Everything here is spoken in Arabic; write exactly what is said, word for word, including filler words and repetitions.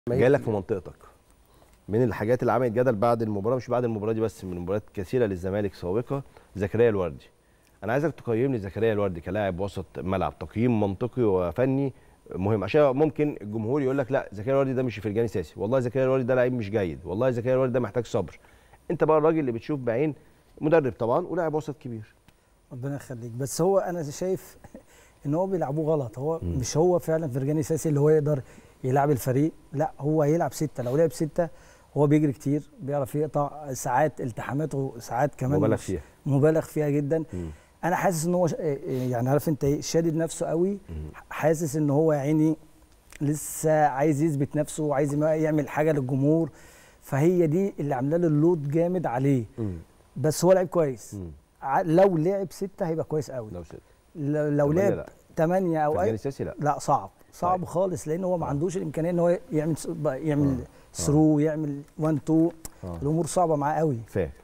جاي لك في منطقتك. من الحاجات اللي عملت جدل بعد المباراه، مش بعد المباراه دي بس، من مباريات كثيره للزمالك سابقه، زكريا الوردي. انا عايزك تقيم لي زكريا الوردي كلاعب وسط ملعب تقييم منطقي وفني مهم، عشان ممكن الجمهور يقول لك لا زكريا الوردي ده مش فرجاني ساسي، والله زكريا الوردي ده لعيب مش جيد، والله زكريا الوردي ده محتاج صبر. انت بقى الراجل اللي بتشوف بعين مدرب طبعا ولاعب وسط كبير. ربنا يخليك. بس هو انا شايف ان هو بيلعبوه غلط. هو م. مش هو فعلا فرجاني ساسي اللي هو يقدر يلعب الفريق، لا هو هيلعب ستة. لو لعب ستة هو بيجري كتير، بيعرف يقطع، ساعات التحاماته ساعات كمان مبالغ فيها مبالغ فيها جدا. م. انا حاسس ان هو يعني عارف انت ايه، شادد نفسه قوي. م. حاسس ان هو يا عيني لسه عايز يثبت نفسه وعايز يعمل حاجه للجمهور، فهي دي اللي عامله له اللود جامد عليه. م. بس هو لعب كويس. م. لو لعب ستة هيبقى كويس قوي. لو ستة لو لعب ثمانية او اي ساسي لا لا صعب صعب طيب. خالص، لان هو ما عندوش الامكانيه ان هو يعمل يعمل آه. ثرو، يعمل واحد اتنين. آه. الامور صعبه معاه قوي. فاهم.